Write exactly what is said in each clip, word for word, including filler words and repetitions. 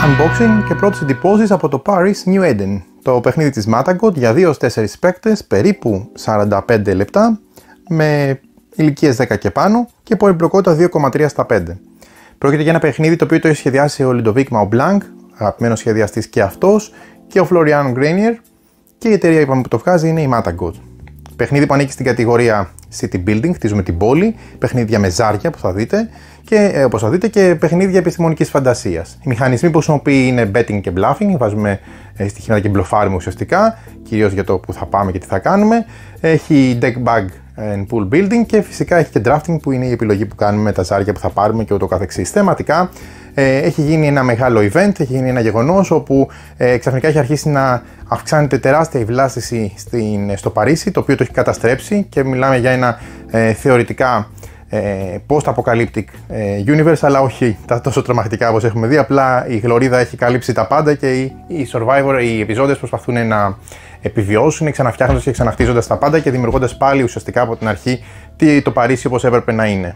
unboxing και πρώτες εντυπώσεις από το Paris New Eden, το παιχνίδι της Matagot για δύο έως τέσσερις παίκτες, περίπου σαράντα πέντε λεπτά, με ηλικίες δέκα και πάνω και πολυπλοκότητα δύο κόμμα τρία στα πέντε. Πρόκειται για ένα παιχνίδι το οποίο το έχει σχεδιάσει ο Ludovic Maublanc, αγαπημένος σχεδιαστής και αυτός, και ο Florian Grenier, και η εταιρεία είπαμε, που το βγάζει είναι η Matagot. Παιχνίδι που ανήκει στην κατηγορία City Building, χτίζουμε την πόλη, παιχνίδια με ζάρια που θα δείτε και ε, όπως θα δείτε και παιχνίδια επιστημονικής φαντασίας. Οι μηχανισμοί που χρησιμοποιεί είναι betting και bluffing, βάζουμε ε, στοιχήματα και μπλοφάρουμε ουσιαστικά, κυρίως για το που θα πάμε και τι θα κάνουμε. Έχει deck bag and pool building και φυσικά έχει και drafting που είναι η επιλογή που κάνουμε με τα ζάρια που θα πάρουμε και ούτω καθεξής. Θεματικά ε, έχει γίνει ένα μεγάλο event, έχει γίνει ένα γεγονός όπου ε, ξαφνικά έχει αρχίσει να αυξάνεται τεράστια η βλάστηση στην, στο Παρίσι, το οποίο το έχει καταστρέψει και μιλάμε για ένα ε, θεωρητικά ε, post-apocalyptic ε, universe, αλλά όχι τα τόσο τρομακτικά όπως έχουμε δει, απλά η γλωρίδα έχει καλύψει τα πάντα και οι, οι survivor, οι επιζώντες προσπαθούν να επιβιώσουν, ξαναφτιάχνοντας και ξαναχτίζοντας τα πάντα και δημιουργώντας πάλι ουσιαστικά από την αρχή το Παρίσι όπως έπρεπε να είναι.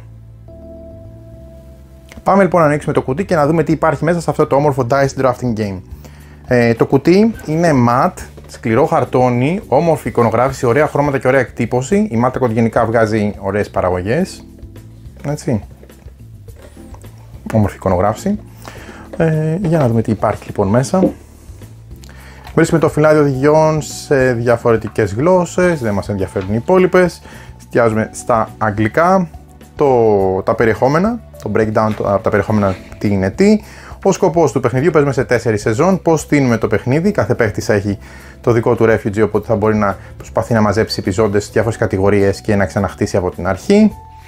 Πάμε λοιπόν να ανοίξουμε το κουτί και να δούμε τι υπάρχει μέσα σε αυτό το όμορφο Dice Drafting Game. Ε, το κουτί είναι matte, σκληρό χαρτόνι, όμορφη εικονογράφηση, ωραία χρώματα και ωραία εκτύπωση. Η Matagot γενικά βγάζει ωραίες παραγωγές. Έτσι. Όμορφη εικονογράφηση. Ε, για να δούμε τι υπάρχει λοιπόν μέσα. Βρίσκουμε το φυλάδιο οδηγιών σε διαφορετικές γλώσσες, δεν μας ενδιαφέρουν οι υπόλοιπες. Εστιάζουμε στα αγγλικά, το, τα περιεχόμενα, το breakdown από τα περιεχόμενα τι είναι τι. Ο σκοπός του παιχνιδιού, παίζουμε σε τέσσερις σεζόν, πώς στείνουμε το παιχνίδι, κάθε παίχτης έχει το δικό του refugee, οπότε θα μπορεί να προσπαθεί να μαζέψει επιζώντες σε διάφορες κατηγορίες και να ξαναχτίσει από την αρχή.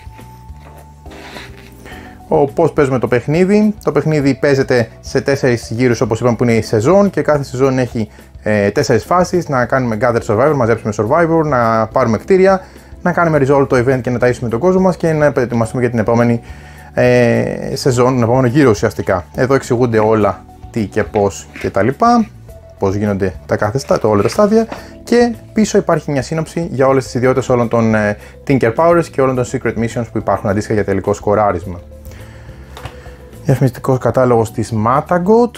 Ο πώς παίζουμε το παιχνίδι, το παιχνίδι παίζεται σε τέσσερις γύρους όπως είπαμε που είναι η σεζόν και κάθε σεζόν έχει ε, τέσσερις φάσεις, να κάνουμε gather survivor, μαζέψουμε survivor, να πάρουμε κτίρια, να κάνουμε resolve το event και να ταΐσουμε τον κόσμο μας και να ετοιμαστούμε για την επόμενη Ε, σεζόν, τον επόμενο γύρο ουσιαστικά. Εδώ εξηγούνται όλα τι και πώς και τα λοιπά, πώς γίνονται τα κάθε στάδια, όλα τα στάδια και πίσω υπάρχει μια σύνοψη για όλες τις ιδιότητες όλων των ε, Tinker Powers και όλων των Secret Missions που υπάρχουν αντίστοιχα για τελικό σκοράρισμα. Διαφημιστικός κατάλογος της Matagot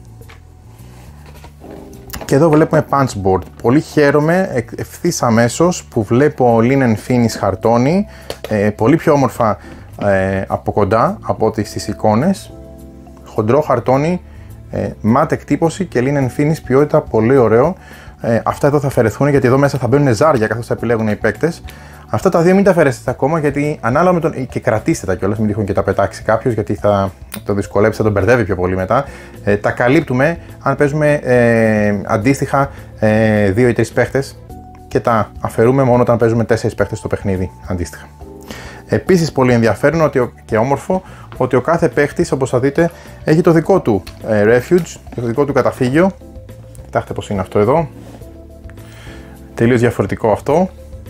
και εδώ βλέπουμε punch board. Πολύ χαίρομαι ευθύς αμέσως που βλέπω linen finish χαρτόνι, ε, πολύ πιο όμορφα Ε, από κοντά από ό,τι στις εικόνες, χοντρό χαρτόνι, ε, matte εκτύπωση και linen finish ποιότητα, πολύ ωραίο. Ε, αυτά εδώ θα αφαιρεθούν γιατί εδώ μέσα θα μπαίνουν ζάρια καθώς θα επιλέγουν οι παίκτες. Αυτά τα δύο μην τα αφαιρέσετε ακόμα γιατί ανάλογα με τον. Και κρατήστε τα κιόλας, μην τυχόν και τα πετάξει κάποιος γιατί θα το δυσκολέψει, θα τον μπερδεύει πιο πολύ μετά. Ε, τα καλύπτουμε αν παίζουμε ε, αντίστοιχα ε, δύο ή τρεις παίκτες και τα αφαιρούμε μόνο όταν παίζουμε τέσσερις παίκτες στο παιχνίδι αντίστοιχα. Επίσης πολύ ενδιαφέρον ότι, και όμορφο ότι ο κάθε παίχτης όπως θα δείτε έχει το δικό του ε, refuge, το δικό του καταφύγιο. Κοιτάξτε πως είναι αυτό εδώ, τελείως διαφορετικό αυτό.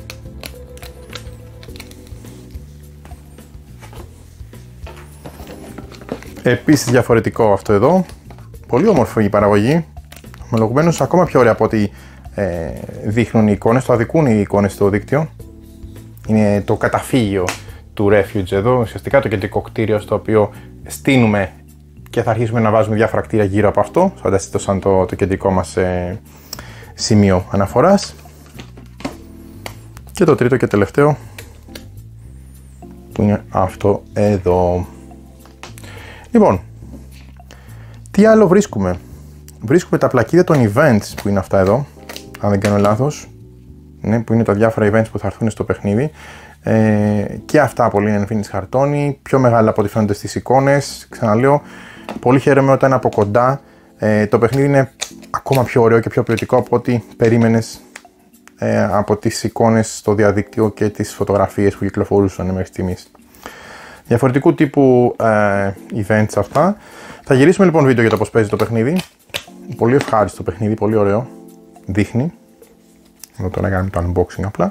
Επίσης διαφορετικό αυτό εδώ, πολύ όμορφο η παραγωγή, ομολογουμένως ακόμα πιο ωραία από ό,τι ε, δείχνουν οι εικόνες, το αδικούν οι εικόνες στο δίκτυο. Είναι το καταφύγιο του refuge εδώ, ουσιαστικά το κεντρικό κτίριο στο οποίο στείνουμε και θα αρχίσουμε να βάζουμε διάφορα κτίρια γύρω από αυτό. Φανταστείτε το σαν το, το κεντρικό μας ε, σημείο αναφοράς. Και το τρίτο και τελευταίο που είναι αυτό εδώ. Λοιπόν, τι άλλο βρίσκουμε. Βρίσκουμε τα πλακίδια των events που είναι αυτά εδώ, αν δεν κάνω λάθος. Ναι, που είναι τα διάφορα events που θα έρθουν στο παιχνίδι. Ε, και αυτά πολύ είναι finish χαρτόνι, πιο μεγάλα από ό,τι φαίνονται στις εικόνες. Ξαναλέω, πολύ χαίρομαι όταν από κοντά ε, το παιχνίδι είναι ακόμα πιο ωραίο και πιο ποιοτικό από ό,τι περίμενες ε, από τις εικόνες στο διαδίκτυο και τις φωτογραφίες που κυκλοφορούσαν μέχρι στιγμής. Διαφορετικού τύπου ε, events αυτά. Θα γυρίσουμε λοιπόν βίντεο για το πώς παίζει το παιχνίδι. Πολύ ευχάριστο παιχνίδι, πολύ ωραίο. Δείχνει. Εδώ τώρα κάνουμε το unboxing απλά.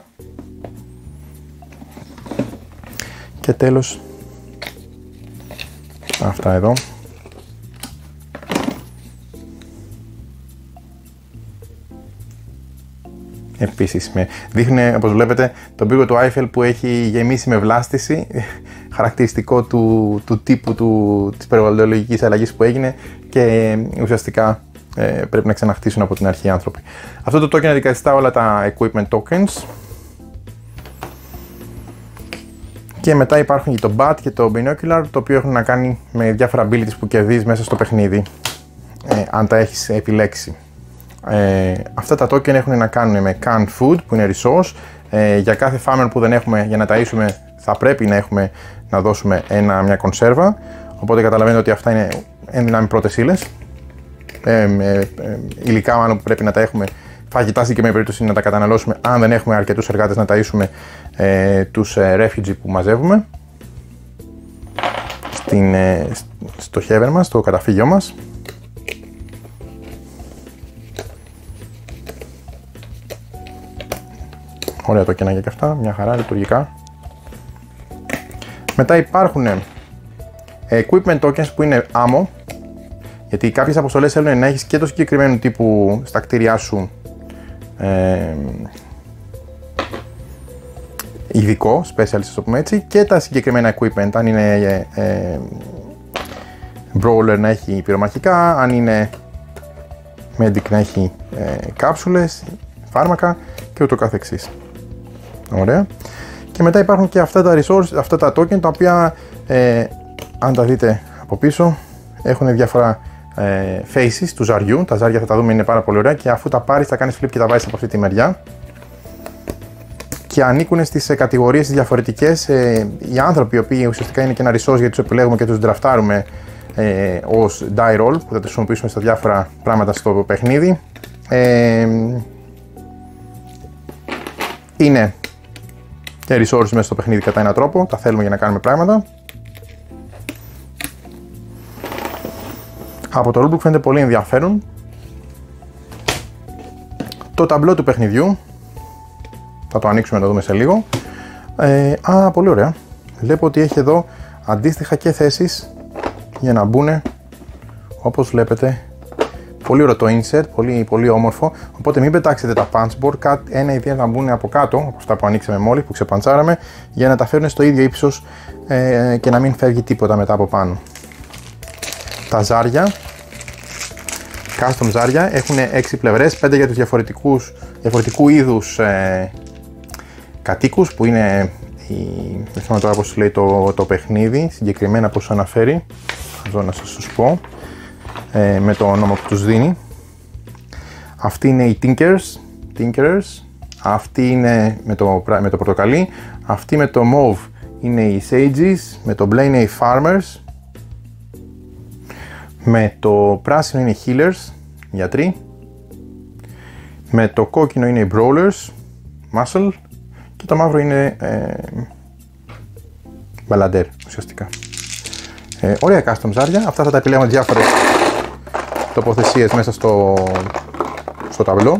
Και τέλος, αυτά εδώ. Επίσης, με δείχνει, όπως βλέπετε, τον πύργο του Άιφελ που έχει γεμίσει με βλάστηση. χαρακτηριστικό του, του τύπου του, της περιβαλλοντολογικής αλλαγής που έγινε και ουσιαστικά ε, πρέπει να ξαναχτίσουν από την αρχή οι άνθρωποι. Αυτό το token αντικαθιστά όλα τα equipment tokens. Και μετά υπάρχουν και το bat και το binocular, το οποίο έχουν να κάνει με διάφορα abilities που κερδίζεις μέσα στο παιχνίδι, ε, αν τα έχεις επιλέξει. Ε, αυτά τα token έχουν να κάνουν με canned food, που είναι resource. Ε, για κάθε farmer που δεν έχουμε για να ταΐσουμε, θα πρέπει να έχουμε να δώσουμε ένα, μια κονσέρβα. Οπότε καταλαβαίνετε ότι αυτά είναι εν δυνάμει πρώτες ύλες. Ε, ε, ε, υλικά μάλλον που πρέπει να τα έχουμε, φαγητά στην συγκεκριμένη περίπτωση να τα καταναλώσουμε αν δεν έχουμε αρκετούς εργάτες να ταΐσουμε ε, τους ε, refugee που μαζεύουμε στην, ε, στο heaven μας, στο καταφύγιο μας. Ωραία το κενάκια και αυτά, μια χαρά λειτουργικά. Μετά υπάρχουν ε, equipment tokens που είναι ammo, γιατί κάποιες αποστολές θέλουν να έχεις και το συγκεκριμένο τύπου στα κτίρια σου ε, ειδικό, specialist, ας το πούμε έτσι, και τα συγκεκριμένα equipment, αν είναι ε, ε, brawler να έχει πυρομαχικά, αν είναι medic να έχει ε, κάψουλες, φάρμακα και ούτω καθεξής. Ωραία. Και μετά υπάρχουν και αυτά τα resources, αυτά τα token, τα οποία ε, αν τα δείτε από πίσω έχουν διάφορα ε, faces του ζαριού. Τα ζάρια θα τα δούμε, είναι πάρα πολύ ωραία, και αφού τα πάρεις θα κάνεις flip και τα βάζεις από αυτή τη μεριά. Και ανήκουν στις ε, κατηγορίες διαφορετικές. Ε, οι άνθρωποι οι οποίοι ουσιαστικά είναι και ένα resource γιατί τους επιλέγουμε και τους draftάρουμε ε, ως die roll, που θα τους χρησιμοποιήσουμε στα διάφορα πράγματα στο παιχνίδι. Ε, είναι και resources μέσα στο παιχνίδι κατά έναν τρόπο, τα θέλουμε για να κάνουμε πράγματα. Από το rulebook φαίνεται πολύ ενδιαφέρον. Το ταμπλό του παιχνιδιού, θα το ανοίξουμε να το δούμε σε λίγο. Ε, α, πολύ ωραία. Βλέπω ότι έχει εδώ αντίστοιχα και θέσεις για να μπουν, όπως βλέπετε. Πολύ ωραίο το insert, πολύ, πολύ όμορφο. Οπότε μην πετάξετε τα punchboard, ένα ή δύο να μπουν από κάτω, από αυτά που ανοίξαμε μόλις, που ξεπαντσάραμε, για να τα φέρουν στο ίδιο ύψος ε, και να μην φεύγει τίποτα μετά από πάνω. Τα ζάρια, custom ζάρια, έχουν έξι πλευρές, πέντε για τους διαφορετικούς, διαφορετικού είδους ε, κατοίκους, που είναι, η, δεν θυμάμαι τώρα πώς λέει το, το παιχνίδι, συγκεκριμένα πώς αναφέρει, εδώ να σας τους πω. Ε, με το όνομα που τους δίνει. Αυτοί είναι οι Tinkers, Tinkerers. Αυτοί είναι με το, με το πορτοκαλί. Αυτοί με το mauve είναι οι Sages. Με το μπλε είναι οι Farmers. Με το πράσινο είναι οι Healers, γιατροί. Με το κόκκινο είναι οι Brawlers, Muscle. Και το μαύρο είναι ε, Balladeer ουσιαστικά. Ε, ωραία custom ζάρια. Αυτά θα τα επιλέγουμε διάφορες τοποθεσίες μέσα στο, στο ταμπλό.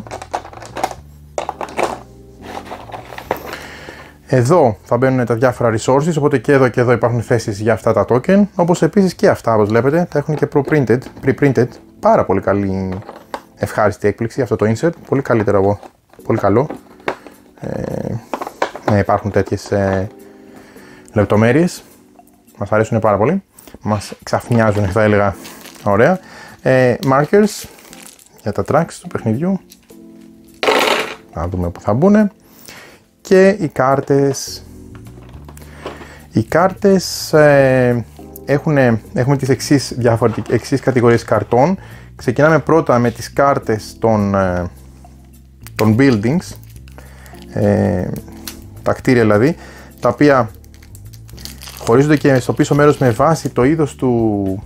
Εδώ θα μπαίνουν τα διάφορα resources, οπότε και εδώ και εδώ υπάρχουν θέσεις για αυτά τα token, όπως επίσης και αυτά, όπως βλέπετε, τα έχουν και pro-printed, pre-printed, πάρα πολύ καλή, ευχάριστη έκπληξη αυτό το insert, πολύ καλύτερο εγώ, πολύ καλό. Ε, ναι, υπάρχουν τέτοιες ε, λεπτομέρειες, μας αρέσουν πάρα πολύ, μας ξαφνιάζουν θα έλεγα, ωραία. Ε, markers για τα tracks του παιχνιδιού, να δούμε που θα μπουν, και οι κάρτες. Οι κάρτες ε, έχουν, έχουμε τις εξής, διαφορετικές, εξής κατηγορίες καρτών. Ξεκινάμε πρώτα με τις κάρτες των, ε, των buildings, ε, τα κτίρια δηλαδή, τα οποία χωρίζονται και στο πίσω μέρος με βάση το είδος του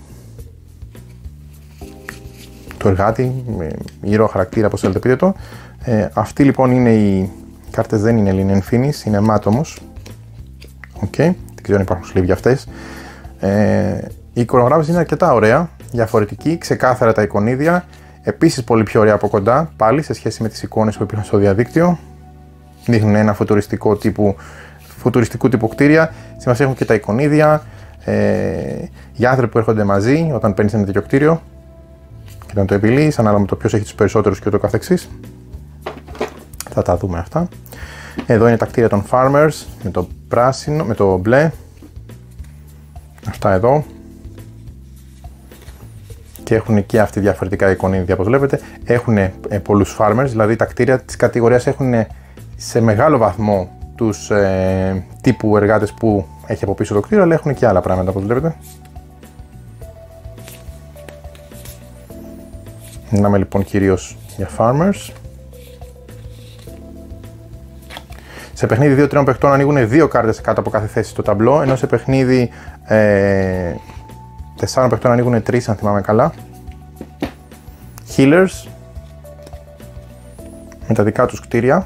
του εργάτη, ήρωα, χαρακτήρα, όπως θέλετε πείτε το. Ε, αυτή λοιπόν είναι οι κάρτες, δεν είναι linen finish, είναι matte όμως. Οκ, okay. Δεν ξέρω αν υπάρχουν sleeve για αυτές. Ε, η εικονογράφηση είναι αρκετά ωραία, διαφορετική, ξεκάθαρα τα εικονίδια. Επίσης πολύ πιο ωραία από κοντά, πάλι σε σχέση με τις εικόνες που υπήρχαν στο διαδίκτυο. Δείχνουν ένα φουτουριστικό τύπου, φουτουριστικού τύπου κτίρια. Σημασία έχουν και τα εικονίδια, ε, οι άνθρωποι που έρχονται μαζί όταν παίρνεις ένα τέτοιο κτίριο και να το επιλύεις, ανάλογα με το ποιος έχει τους περισσότερους και ούτω καθεξής. Θα τα δούμε αυτά. Εδώ είναι τα κτίρια των farmers με το πράσινο, με το μπλε. Αυτά εδώ. Και έχουν και αυτοί διαφορετικά εικονίδια, όπως βλέπετε. Έχουν ε, πολλούς farmers, δηλαδή τα κτίρια της κατηγορίας έχουν σε μεγάλο βαθμό τους ε, τύπου εργάτες που έχει από πίσω το κτίριο, αλλά έχουν και άλλα πράγματα, όπως βλέπετε. Μιλάμε λοιπόν κυρίως για farmers. Σε παιχνίδι δύο τριών παιχτών ανοίγουν δύο κάρτες κάτω από κάθε θέση στο ταμπλό, ενώ σε παιχνίδι ε, τεσσάρων παιχτών ανοίγουν τρεις, αν θυμάμαι καλά. Healers με τα δικά τους κτίρια.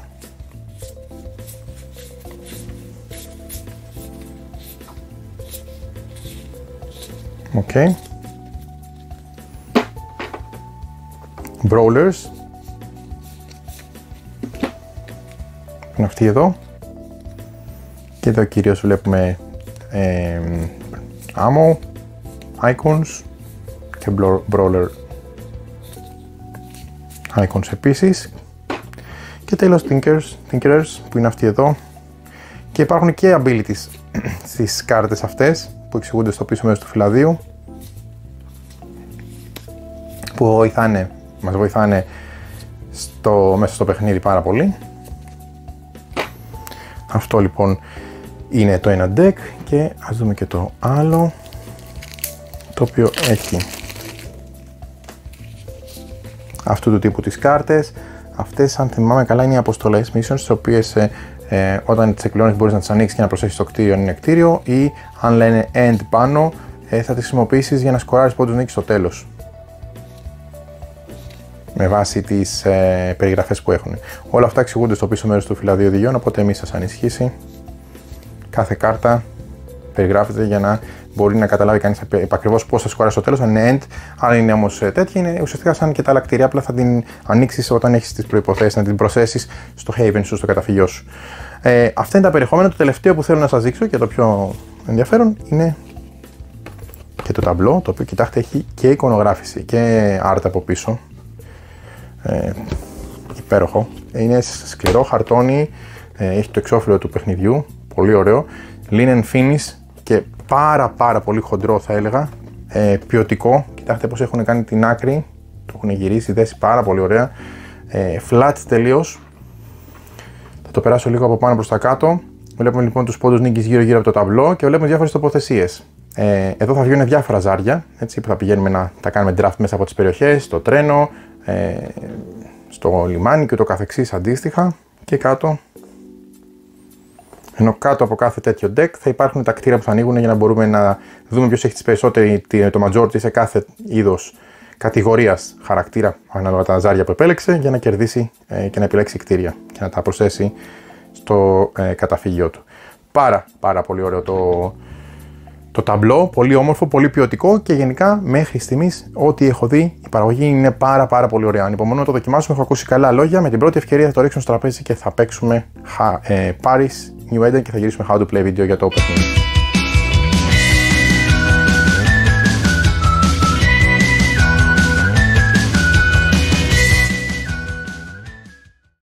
Οκ. Okay. Brawlers. Είναι αυτοί εδώ. Και εδώ κυρίως βλέπουμε ε, ammo, icons και brawler icons επίσης. Και τέλος thinkers, thinkers που είναι αυτοί εδώ. Και υπάρχουν και abilities στις κάρτες αυτές που εξηγούνται στο πίσω μέρος του φυλαδίου, που βοηθάνε, μας βοηθάνε στο, μέσα στο παιχνίδι πάρα πολύ. Αυτό λοιπόν είναι το ένα deck και ας δούμε και το άλλο, το οποίο έχει αυτού του τύπου τις κάρτες. Αυτές, αν θυμάμαι καλά, είναι οι αποστολές missions, τις οποίες ε, ε, όταν τις εκπληρώνεις μπορείς να τις ανοίξεις και να προσέχεις το κτίριο αν είναι κτίριο, ή αν λένε end πάνω ε, θα τις χρησιμοποιήσεις για να σκοράρεις πόντους νίκης στο τέλος, με βάση τις ε, περιγραφές που έχουν. Όλα αυτά εξηγούνται στο πίσω μέρος του φυλαδίου οδηγιών, οπότε μη σας ανησυχήσει. Κάθε κάρτα περιγράφεται για να μπορεί να καταλάβει κανείς επακριβώς πώς θα σκοράρει στο τέλος. Αν είναι end, αν είναι όμως τέτοια, είναι ουσιαστικά σαν και τα άλλα κτίρια, απλά θα την ανοίξεις όταν έχεις τις προϋποθέσεις να την προσθέσεις στο haven σου, στο καταφύγιό σου. Ε, αυτά είναι τα περιεχόμενα. Το τελευταίο που θέλω να σας δείξω και το πιο ενδιαφέρον είναι και το ταμπλό, το οποίο κοιτάξτε έχει και εικονογράφηση και art από πίσω. Ε, υπέροχο. Είναι σκληρό χαρτόνι, ε, έχει το εξώφυλλο του παιχνιδιού, πολύ ωραίο. Linen finish και πάρα πάρα πολύ χοντρό, θα έλεγα, ε, ποιοτικό. Κοιτάξτε πως έχουν κάνει την άκρη, το έχουν γυρίσει, δέσει πάρα πολύ ωραία. Ε, flat τελείως. Θα το περάσω λίγο από πάνω προς τα κάτω. Βλέπουμε λοιπόν τους πόντους νίκης γύρω γύρω από το ταμπλό και βλέπουμε διάφορες τοποθεσίες. Ε, εδώ θα βγαίνουν διάφορα ζάρια, έτσι, που θα πηγαίνουμε να τα κάνουμε draft μέσα από τις περιοχές, στο τρένο, ε, στο λιμάνι και το καθεξής αντίστοιχα. Και κάτω, ενώ κάτω από κάθε τέτοιο deck θα υπάρχουν τα κτίρια που θα ανοίγουν για να μπορούμε να δούμε ποιος έχει τις περισσότερες, το majority σε κάθε είδος κατηγορίας χαρακτήρα ανάλογα τα ζάρια που επέλεξε, για να κερδίσει ε, και να επιλέξει κτίρια και να τα προσθέσει στο ε, καταφύγιό του. Πάρα πάρα πολύ ωραίο το, το ταμπλό, πολύ όμορφο, πολύ ποιοτικό και γενικά μέχρι στιγμής ό,τι έχω δει η παραγωγή είναι πάρα πάρα πολύ ωραία. Ανυπομονώ να το δοκιμάσουμε, έχω ακούσει καλά λόγια. Με την πρώτη ευκαιρία θα το ρίξουμε στο τραπέζι και θα παίξουμε ε, Paris New Eden και θα γυρίσουμε how to play βίντεο για το παιχνίδι.